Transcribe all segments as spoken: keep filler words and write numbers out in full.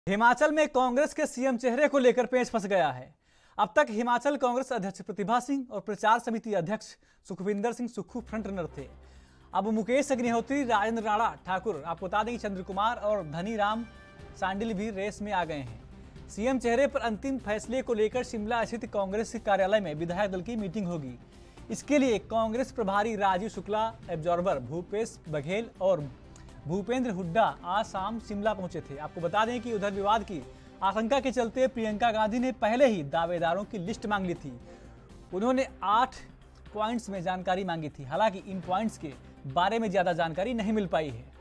हिमाचल में कांग्रेस के सीएम चेहरे को लेकर पेच फंस गया है। अब तक हिमाचल कांग्रेस अध्यक्ष प्रतिभा सिंह और प्रचार समिति अध्यक्ष सुखविंदर सिंह सुक्खू फ्रंट रनर थे। अब मुकेश अग्निहोत्री, राजेंद्र राणा ठाकुर, आपको बता दें कि चंद्र कुमार और धनी राम सांडिल भी रेस में आ गए हैं। सीएम चेहरे पर अंतिम फैसले को लेकर शिमला स्थित कांग्रेस कार्यालय में विधायक दल की मीटिंग होगी। इसके लिए कांग्रेस प्रभारी राजीव शुक्ला, एब्जॉर्बर भूपेश बघेल और भूपेंद्र हुड्डा आज शाम शिमला पहुंचे थे। आपको बता दें कि उधर विवाद की आशंका के चलते प्रियंका गांधी ने पहले ही दावेदारों की लिस्ट मांग ली थी। उन्होंने आठ पॉइंट्स में जानकारी मांगी थी। हालांकि इन पॉइंट्स के बारे में ज्यादा जानकारी नहीं मिल पाई है।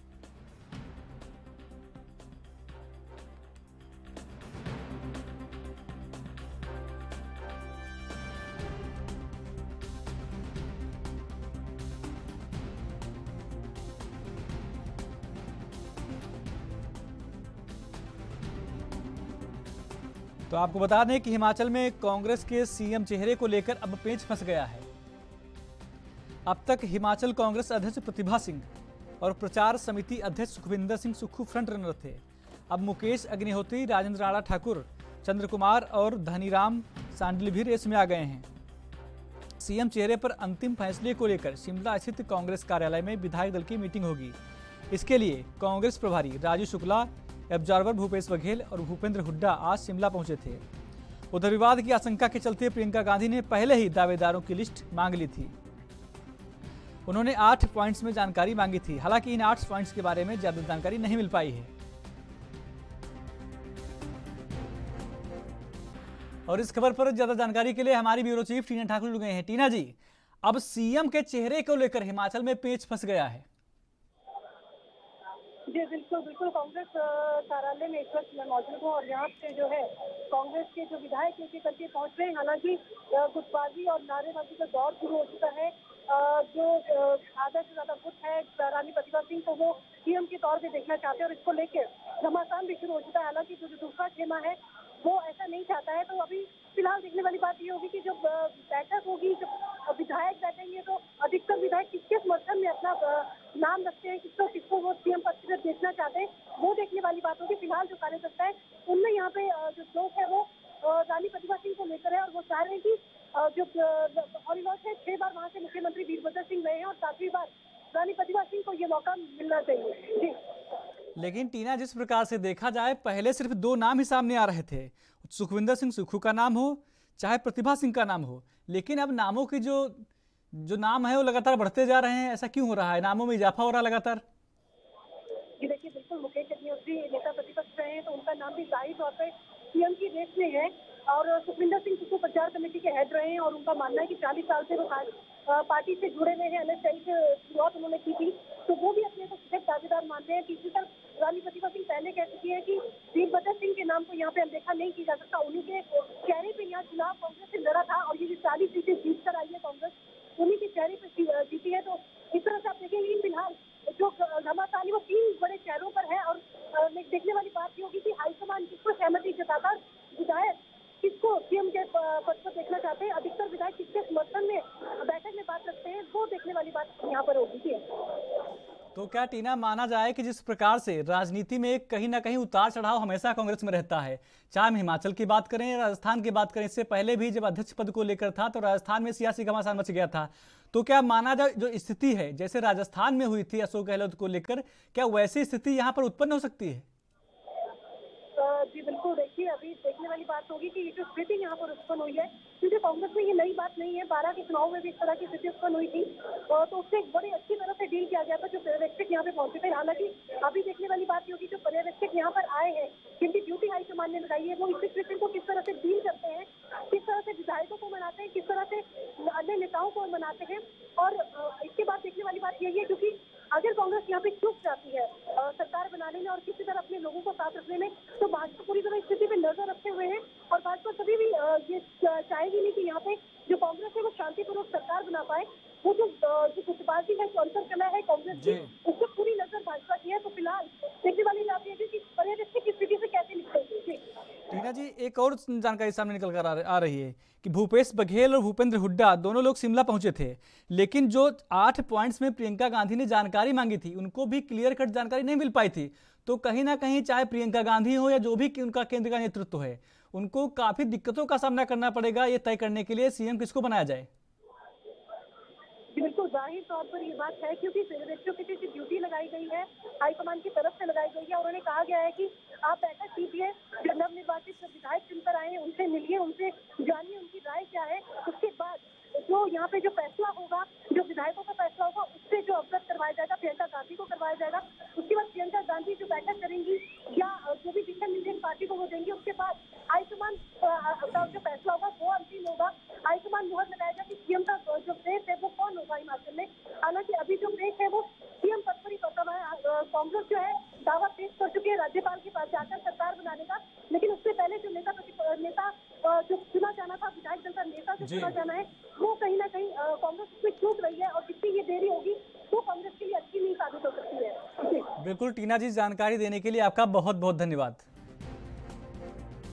तो आपको बता दें कि हिमाचल में कांग्रेस के सीएम चेहरे को लेकर अब पेच फंस गया है। अब तक हिमाचल कांग्रेस अध्यक्ष प्रतिभा सिंह और प्रचार समिति अध्यक्ष सुखविंदर सिंह सुक्खू फ्रंट रनर थे। अब मुकेश अग्निहोत्री, राजेंद्र राणा ठाकुर, चंद्र कुमार और धनीराम सांडिल भी रेस में आ गए हैं। सीएम चेहरे पर अंतिम फैसले को लेकर शिमला स्थित कांग्रेस कार्यालय में विधायक दल की मीटिंग होगी। इसके लिए कांग्रेस प्रभारी राजीव शुक्ला, एब्जॉर्बर भूपेश बघेल और भूपेंद्र हुड्डा आज शिमला पहुंचे थे। उधर विवाद की आशंका के चलते प्रियंका गांधी ने पहले ही दावेदारों की लिस्ट मांग ली थी। उन्होंने आठ पॉइंट्स में जानकारी मांगी थी। हालांकि इन आठ पॉइंट्स के बारे में ज्यादा जानकारी नहीं मिल पाई है। और इस खबर पर ज्यादा जानकारी के लिए हमारी ब्यूरो चीफ टीना ठाकुर जुड़ गए हैं। टीना जी, अब सीएम के चेहरे को लेकर हिमाचल में पेच फंस गया है। जी बिल्कुल बिल्कुल कांग्रेस कार्यालय में इस वक्त मैं मौजूद हूँ और यहाँ पे जो है कांग्रेस के जो विधायक एक एक करके पहुँच रहे हैं। हालांकि गुटबाजी और नारेबाजी का दौर शुरू हो चुका है। जो आधा से ज्यादा गुट है रानी प्रतिभा सिंह को वो सीएम के तौर पे देखना चाहते हैं और इसको लेकर घमासान भी शुरू हो चुका है। हालांकि जो दूसरा खेमा है वो ऐसा नहीं चाहता है। तो अभी फिलहाल देखने वाली बात ये होगी कि जब बैठक होगी, जब विधायक बैठेंगे तो अधिकतर विधायक किसके समर्थन में अपना नाम रखते हैं, किसको किसको वो सीएम पद पर देखना चाहते हैं, वो देखने वाली बात होगी। फिलहाल जो कार्यकर्ता है उनमें यहाँ पे जो जोश है वो रानी प्रतिभा सिंह को लेकर है और वो चाह रहे हैं कि जो हॉलीलॉज है छह बार वहाँ से मुख्यमंत्री वीरभद्र सिंह रहे हैं और सातवीं बार रानी प्रतिभा सिंह को ये मौका मिलना चाहिए। जी लेकिन टीना, जिस प्रकार से देखा जाए पहले सिर्फ दो नाम ही सामने आ रहे थे, सुखविंदर सिंह सुक्खू का नाम हो चाहे प्रतिभा सिंह का नाम हो, लेकिन अब नामों की जो जो नाम है वो लगातार बढ़ते जा रहे हैं। ऐसा क्यों हो रहा है? नामों में इजाफा हो रहा है लगातार। जी देखिए, बिल्कुल मुकेश अग्निहोत्री नेता प्रतिपक्ष रहे हैं तो उनका नाम भी जाहिर तौर पर सीएम की रेस में है और सुखविंदर सिंह सुक्खू प्रचार कमेटी के हेड रहे हैं और उनका मानना है कि चालीस साल से वो पार्टी से जुड़े हुए हैं। एनएसआई से शुरुआत उन्होंने की थी तो वो भी अपने को सीधे दावेदार मानते हैं। तीसरी तरफ रानी प्रतिभा सिंह पहले कह चुकी है कि वीरभद्र सिंह के नाम को यहाँ पे अनदेखा नहीं किया जा सकता। उन्हीं के चेहरे पे यहाँ चुनाव कांग्रेस से लड़ा था और ये जो चालीस सीटें जीत कर आई है कांग्रेस उन्हीं के चेहरे पे जीती है। तो इस तरह से आप देखेंगे फिलहाल जो घमासान वो तीन बड़े चेहरों पर है और देखने वाली बात ये होगी कि हाईकमान किसको सहमति जताता, विधायक किसको सीएम के पद पर देखना चाहते हैं, अधिकतर विधायक किसके समर्थन में बैठक में बात रखते हैं, वो देखने वाली बात यहाँ पर होगी। तो क्या टीना माना जाए कि जिस प्रकार से राजनीति में कहीं ना कहीं उतार चढ़ाव हमेशा कांग्रेस में रहता है, चाहे हम हिमाचल की बात करें या राजस्थान की बात करें, इससे पहले भी जब अध्यक्ष पद को लेकर था तो राजस्थान में सियासी घमासान मच गया था। तो क्या माना जाए जो स्थिति है जैसे राजस्थान में हुई थी अशोक गहलोत को लेकर, क्या वैसी स्थिति यहाँ पर उत्पन्न हो सकती है? जी बिल्कुल, देखिए अभी देखने वाली बात होगी कि ये जो स्थिति यहाँ पर उत्पन्न हुई है, क्योंकि कांग्रेस में ये नई बात नहीं है। बारह के चुनाव में भी इस तरह की स्थिति उत्पन्न हुई थी तो उससे बड़ी अच्छी तरह से डील किया गया था जो पर्यवेक्षक यहाँ पे पहुंचे थे। हालांकि अभी देखने वाली बात ये होगी जो पर्यवेक्षक यहाँ पर आए हैं जिनकी ड्यूटी हाईकमान ने लगाई है वो इस सिचुएशन को किस तरह से डील करते हैं, किस तरह से विधायकों को मनाते हैं, किस तरह से अन्य नेताओं को मनाते हैं। और इसके बाद देखने वाली बात यही है क्योंकि अगर कांग्रेस यहाँ पे चूक जाती है सरकार बनाने में और किसी तरह अपने लोगों को साथ रखने में तो भाजपा पूरी तरह स्थिति पे नजर रखे हुए हैं और भाजपा कभी भी ये चाहेगी नहीं कि यहाँ पे जो कांग्रेस है वो शांतिपूर्वक सरकार बना पाए। वो जो जो गुटबाजी है, जो अंतर कला है कांग्रेस की, उस पर पूरी नजर भाजपा की है। तो फिलहाल देखने वाली बात यह है कि पर्यवेक्षक की स्थिति से कैसे निकलेगी। टीना जी, एक और जानकारी सामने निकल कर आ रही है कि भूपेश बघेल और भूपेंद्र हुड्डा दोनों लोग शिमला पहुंचे थे, लेकिन जो आठ पॉइंट्स में प्रियंका गांधी ने जानकारी मांगी थी उनको भी क्लियर कट जानकारी नहीं मिल पाई थी। तो कहीं ना कहीं चाहे प्रियंका गांधी हो या जो भी कि उनका केंद्र का नेतृत्व है, उनको काफी दिक्कतों का सामना करना पड़ेगा ये तय करने के लिए सीएम किसको बनाया जाए। बिल्कुल जाहिर तौर पर ये बात है, क्योंकि सेक्रेटरी की जो ड्यूटी लगाई गई है हाईकमान की तरफ से लगाई गई है। उन्होंने कहा गया है कि आप बैठक कीजिए, जो नवनिर्वाचित जो विधायक चुनकर आए हैं उनसे मिलिए, उनसे जानिए उनकी राय क्या है। उसके बाद जो यहाँ पे जो फैसला होगा, जो विधायकों का फैसला होगा, उससे जो अवगत करवाया जाएगा प्रियंका गांधी को करवाया जाएगा। उसके बाद प्रियंका गांधी जो बैठक करेंगी या जो भी डिसीजन इंडियन पार्टी को वो देंगी, उसके बाद हाईकमान का जो फैसला होगा वो अंतिम होगा। हाईकमान मुहर लगाएगा कि सीएम का जो फेस है वो कौन होगा हिमाचल में। हालांकि अभी जो फेस है वो सीएम पद पर ही बता हुआ है। कांग्रेस जो है दावा पेश कर चुकी है राज्यपाल के पास जाकर सरकार बनाने का, लेकिन उससे पहले जो नेता नेता जो चुना जाना था, विधायक दल का नेता जो चुना जाना है, वो कहीं ना कहीं कांग्रेस उसमें चूक रही है और जितनी ये देरी होगी वो कांग्रेस के लिए अच्छी नहीं साबित हो सकती है। बिल्कुल टीना जी, जानकारी देने के लिए आपका बहुत बहुत धन्यवाद।